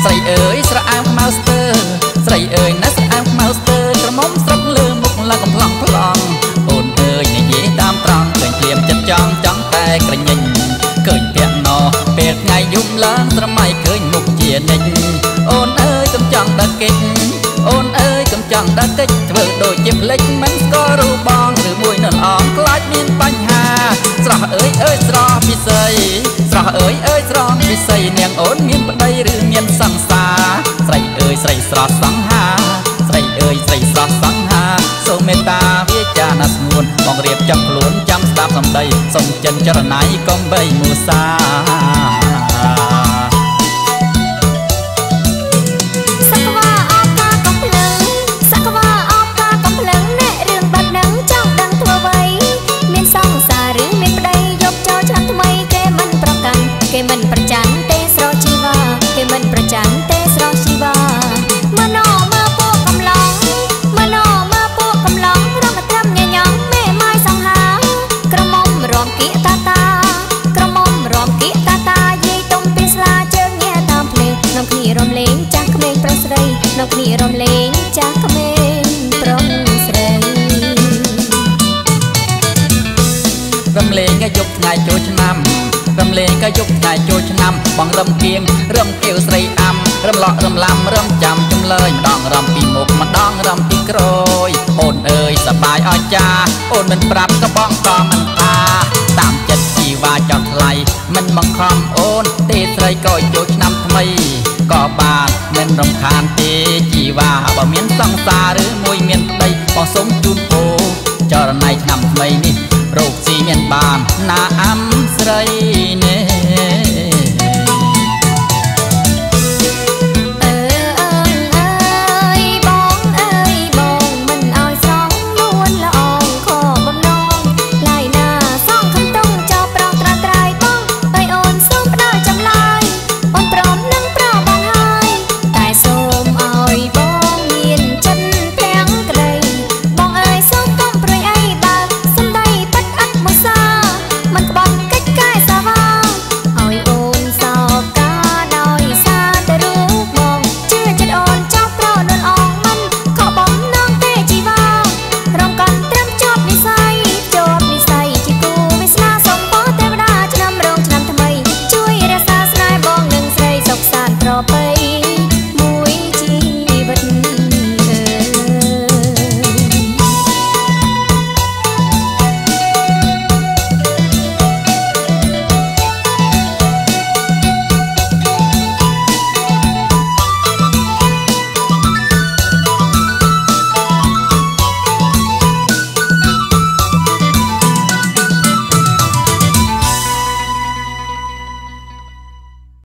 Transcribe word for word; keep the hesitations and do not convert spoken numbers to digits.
ស្រីអើយស្រអាមខ្មៅស្ទើស្រីអើយណាស់ស្រអាមខ្មៅស្ទើក្រមុំស្រុកលើមុខឡើងកំ ឡងប្លង់អូនអើយនិយាយតាមត្រង់ឃើញភ្លាមចិត្តចង់ចង់តែក្រញិញឃើញពាក់ណោពេលថ្ងៃយំឡើងស្រមៃឃើញមុខជានិចអូនអើយកុំចង់ដឹកកិច្ចអូនអើយកុំចង់ដឹកកិច្ចធ្វើដូចជាផ្លេចមិនស្គាល់រូបបងឬមួយនៅល្អងខ្លាចមានបញ្ហាស្រស់អើយអើយស្រស់ពិសីស្រស់អើយអើយស្រស់ពិសីនាងអូនមានប្តីឬមានសង្សារស្រីអើយស្រីស្រស់សង្ហាស្រីអើយស្រីស្រស់សង្ហាសូមមេត្តាវាចាណាស្ងួនបងរៀបចំខ្លួនចាំស្ដាប់សម្ដីសូមចិនចរណៃកុំបីមូសាគេមិនប្រច័ណ្ឌទេស្រស់ជីវ៉ាគេមិនប្រច័ណ្ឌទេស្រស់ជីវ៉ាមនោមកពួកកំឡងមនោមកពួកកំឡងរកត្រឹមញញងមេម៉ាយសង្ហាក្រមុំរំគៀកតាតាក្រមុំរំគៀកតាតាយាយទុំពីស្លាជើងញ៉ែតាមភ្លេងនំគ្នារំលេងចាស់ក្មេងប្រុសស្រីនំគ្នារំលេងចាស់ក្មេងប្រុសស្រីរំលេងក៏យប់ថ្ងៃចូលឆ្នាំរំលេងក៏យប់ថ្ងៃចូលឆ្នាំបងរំគៀងរំគៀវស្រីអាំរំឡក់រំឡាំរំចាំចំលើយម្ដងរំពីមុខម្ដងរំពីក្រោយអូនអើយសប្បាយអស្ចារ្យអូនមិនប្រាប់ក៏បងក៏មិនថាតាមចិត្តជីវ៉ាចង់ថ្លៃមិនបង្ខំអូនទេស្រីក៏ចូលឆ្នាំថ្មីក៏បានមិនរំខានទេជីវ៉ាបើមានសង្សារឬមួយមានប្តីបងសូមជូនពរចរណៃឆ្នាំថ្មីនេះរោគស៊ីមានបានណាអាំស្រីនេះ